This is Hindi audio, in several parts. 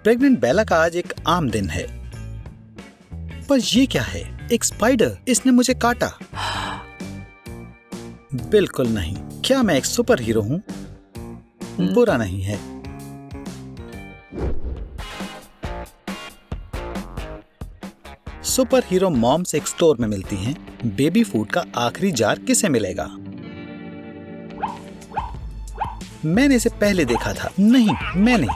प्रेग्नेंट बेला का आज एक आम दिन है, पर ये क्या है? एक स्पाइडर, इसने मुझे काटा। बिल्कुल नहीं। क्या मैं एक सुपर हीरो हूँ? बुरा नहीं है। सुपर हीरो मॉम्स एक स्टोर में मिलती हैं। बेबी फूड का आखिरी जार किसे मिलेगा? मैंने इसे पहले देखा था। नहीं, मैंने।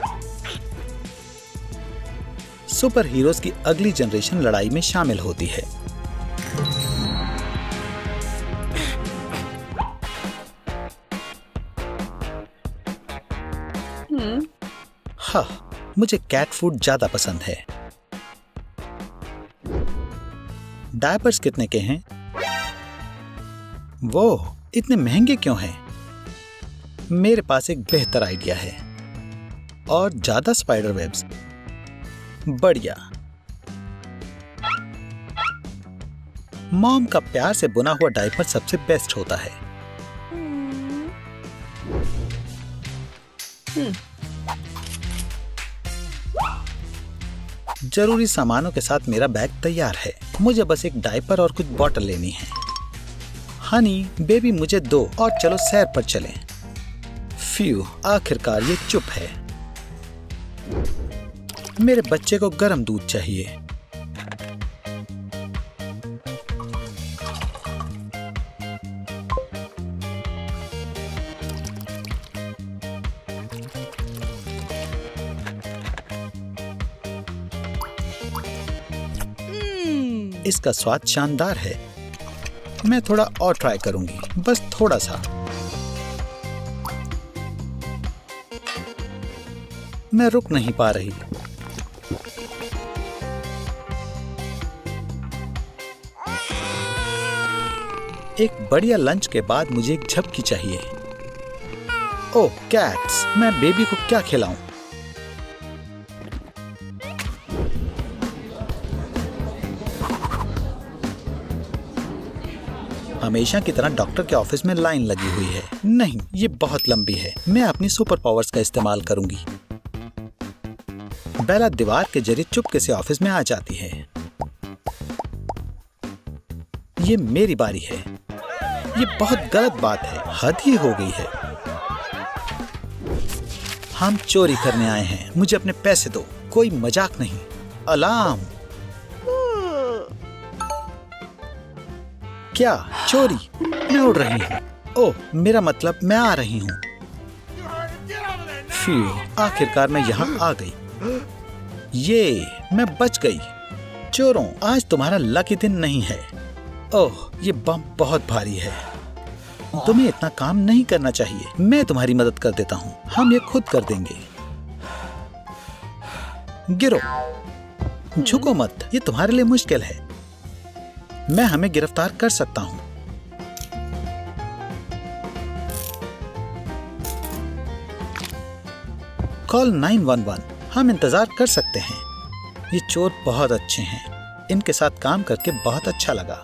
सुपर हीरोज की अगली जनरेशन लड़ाई में शामिल होती है। हाँ, मुझे कैट फूड ज्यादा पसंद है। डायपर्स कितने के हैं? वो इतने महंगे क्यों हैं? मेरे पास एक बेहतर आइडिया है। और ज्यादा स्पाइडर वेब्स। बढ़िया। मॉम का प्यार से बुना हुआ डायपर सबसे बेस्ट होता है। जरूरी सामानों के साथ मेरा बैग तैयार है। मुझे बस एक डायपर और कुछ बॉटल लेनी है। हनी, बेबी मुझे दो और चलो सैर पर चलें। फ्यू, आखिरकार ये चुप है। मेरे बच्चे को गर्म दूध चाहिए। इसका स्वाद शानदार है। मैं थोड़ा और ट्राई करूंगी, बस थोड़ा सा। मैं रुक नहीं पा रही। एक बढ़िया लंच के बाद मुझे एक झपकी चाहिए। ओह कैट्स, मैं बेबी को क्या खिलाऊं? हमेशा की तरह डॉक्टर के ऑफिस में लाइन लगी हुई है। नहीं, ये बहुत लंबी है। मैं अपनी सुपर पावर्स का इस्तेमाल करूंगी। बेला दीवार के जरिए चुपके से ऑफिस में आ जाती है। ये मेरी बारी है। ये बहुत गलत बात है। हद ही हो गई है। हम चोरी करने आए हैं। मुझे अपने पैसे दो। कोई मजाक नहीं। अलार्म। क्या चोरी? मैं उड़ रही हूँ। ओह, मेरा मतलब मैं आ रही हूँ। फिर आखिरकार मैं यहाँ आ गई। ये, मैं बच गई। चोरों, आज तुम्हारा लकी दिन नहीं है। ओह, ये बम बहुत भारी है। तुम्हें इतना काम नहीं करना चाहिए। मैं तुम्हारी मदद कर देता हूँ। हम ये खुद कर देंगे। गिरो। झुको मत। ये तुम्हारे लिए मुश्किल है। मैं हमें गिरफ्तार कर सकता हूँ। कॉल 911। हम इंतजार कर सकते हैं। ये चोर बहुत अच्छे हैं। इनके साथ काम करके बहुत अच्छा लगा।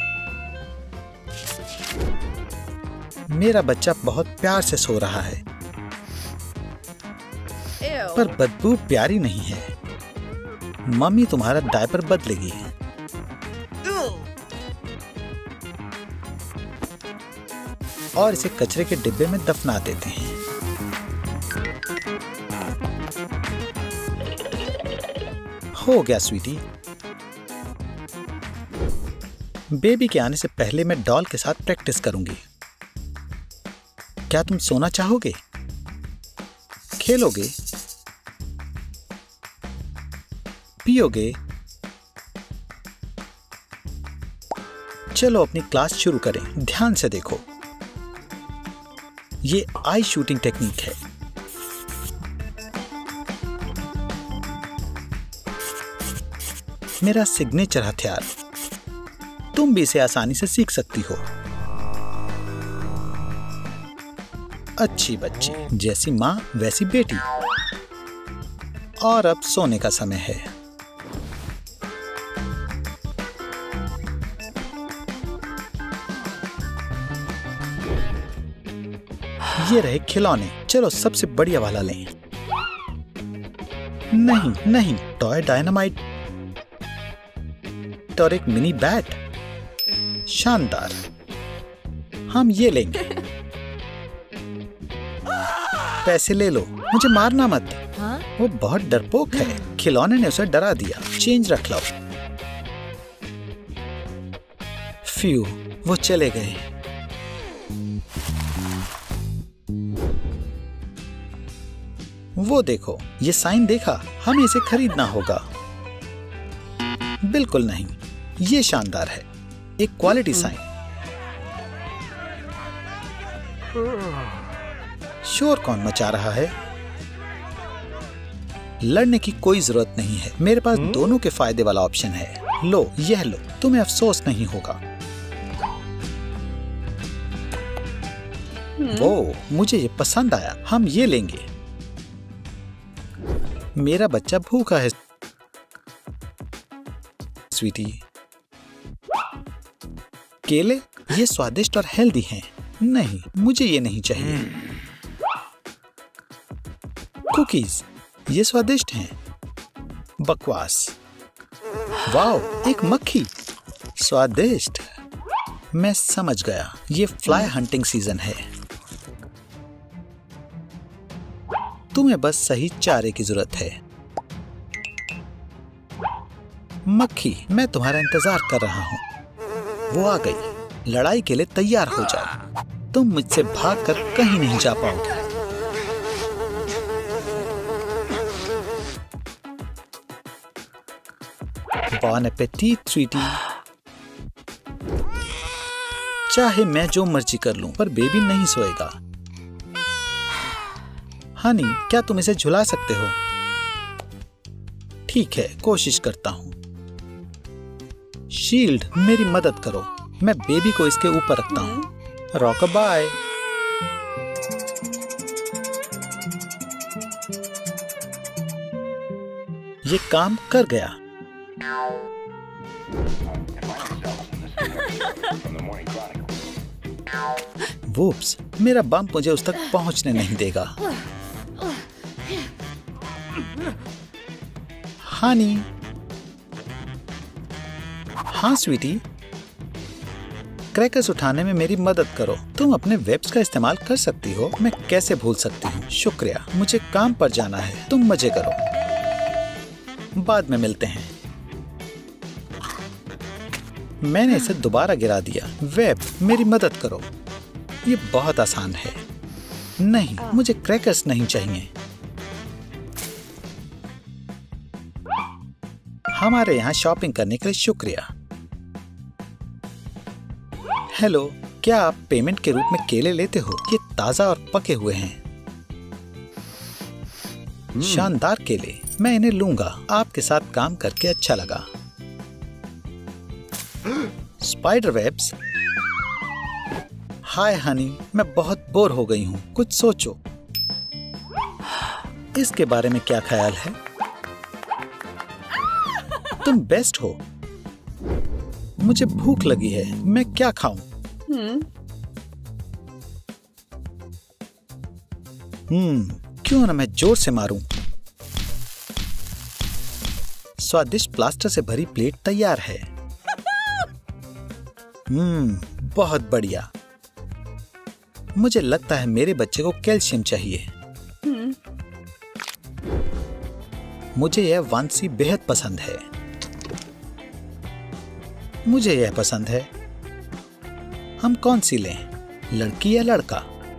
मेरा बच्चा बहुत प्यार से सो रहा है, पर बदबू प्यारी नहीं है। मम्मी तुम्हारा डायपर बदलेगी। और इसे कचरे के डिब्बे में दफना देते हैं। हो गया स्वीटी। बेबी के आने से पहले मैं डॉल के साथ प्रैक्टिस करूंगी। क्या तुम सोना चाहोगे? खेलोगे? पियोगे? चलो अपनी क्लास शुरू करें। ध्यान से देखो। ये आई शूटिंग टेक्निक है। मेरा सिग्नेचर हथियार। तुम भी इसे आसानी से सीख सकती हो। अच्छी बच्ची, जैसी माँ वैसी बेटी। और अब सोने का समय है। ये रहे खिलौने। चलो सबसे बढ़िया वाला लें। नहीं नहीं, टॉय डायनामाइट और एक मिनी बैट। शानदार, हम ये लेंगे। पैसे ले लो, मुझे मारना मत। हाँ? वो बहुत डरपोक है, खिलौने ने उसे डरा दिया। चेंज रख लो। फ्यू, वो चले गए। वो देखो, ये साइन देखा? हमें इसे खरीदना होगा। बिल्कुल नहीं, ये शानदार है, एक क्वालिटी साइन। शोर कौन मचा रहा है? लड़ने की कोई जरूरत नहीं है, मेरे पास दोनों के फायदे वाला ऑप्शन है। लो, यह लो, तुम्हें अफसोस नहीं होगा। वो, मुझे ये पसंद आया, हम ये लेंगे। मेरा बच्चा भूखा है स्वीटी। केले, ये स्वादिष्ट और हेल्दी हैं। नहीं, मुझे ये नहीं चाहिए। कुकीज, ये स्वादिष्ट हैं। बकवास। वाओ, एक मक्खी, स्वादिष्ट। मैं समझ गया, ये फ्लाई हंटिंग सीजन है। तुम्हें बस सही चारे की जरूरत है। मक्खी, मैं तुम्हारा इंतजार कर रहा हूँ। वो आ गई। लड़ाई के लिए तैयार हो जाओ। तुम मुझसे भागकर कहीं नहीं जा पाओगे। बॉन एपेटीट स्वीटी। चाहे मैं जो मर्जी कर लूं, पर बेबी नहीं सोएगा। हनी, क्या तुम इसे झुला सकते हो? ठीक है, कोशिश करता हूँ। शील्ड, मेरी मदद करो। मैं बेबी को इसके ऊपर रखता हूँ। रॉकअबाय। ये काम कर गया। वूप्स, मेरा बम मुझे उस तक पहुंचने नहीं देगा। हानी। हाँ स्वीटी, क्रैकर्स उठाने में मेरी मदद करो। तुम अपने वेब्स का इस्तेमाल कर सकती हो। मैं कैसे भूल सकती हूँ। शुक्रिया, मुझे काम पर जाना है। तुम मजे करो, बाद में मिलते हैं। मैंने इसे दोबारा गिरा दिया। वेब, मेरी मदद करो। ये बहुत आसान है। नहीं, मुझे क्रैकर्स नहीं चाहिए। हमारे यहाँ शॉपिंग करने के लिए शुक्रिया। हेलो, क्या आप पेमेंट के रूप में केले लेते हो? ये ताजा और पके हुए हैं। शानदार केले, मैं इन्हें लूंगा। आपके साथ काम करके अच्छा लगा। Spider webs. हाय हनी, मैं बहुत बोर हो गई हूँ। कुछ सोचो। इसके बारे में क्या ख्याल है? तुम बेस्ट हो। मुझे भूख लगी है, मैं क्या खाऊं? क्यों ना मैं जोर से मारूं। स्वादिष्ट प्लास्टर से भरी प्लेट तैयार है। बहुत बढ़िया। मुझे लगता है मेरे बच्चे को कैल्शियम चाहिए। मुझे यह वांसी बेहद पसंद है। मुझे यह पसंद है। हम कौन सी लें, लड़की या लड़का?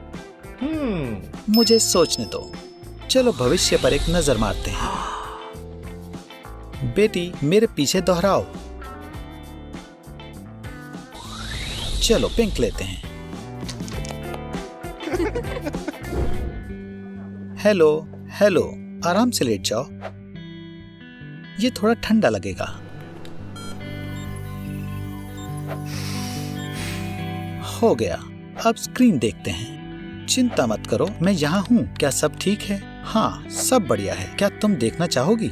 मुझे सोचने दो। चलो भविष्य पर एक नजर मारते हैं। बेटी, मेरे पीछे दोहराओ। चलो पिंक लेते हैं। हेलो हेलो, आराम से लेट जाओ। ये थोड़ा ठंडा लगेगा। हो गया, अब स्क्रीन देखते हैं। चिंता मत करो, मैं यहाँ हूँ। क्या सब ठीक है? हाँ, सब बढ़िया है। क्या तुम देखना चाहोगी?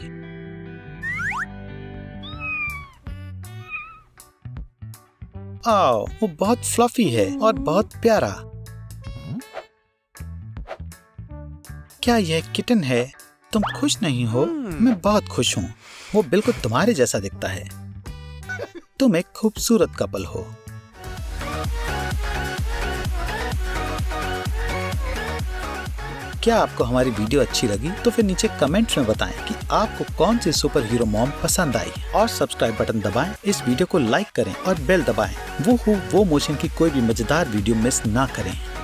आओ, वो बहुत फ्लफी है और बहुत प्यारा। क्या यह किटन है? तुम खुश नहीं हो? मैं बहुत खुश हूँ। वो बिल्कुल तुम्हारे जैसा दिखता है। तुम एक खूबसूरत कपल हो। क्या आपको हमारी वीडियो अच्छी लगी? तो फिर नीचे कमेंट्स में बताएं कि आपको कौन सी सुपर हीरो मॉम पसंद आई, और सब्सक्राइब बटन दबाएं, इस वीडियो को लाइक करें और बेल दबाएं। वो मोशन की कोई भी मजेदार वीडियो मिस ना करें।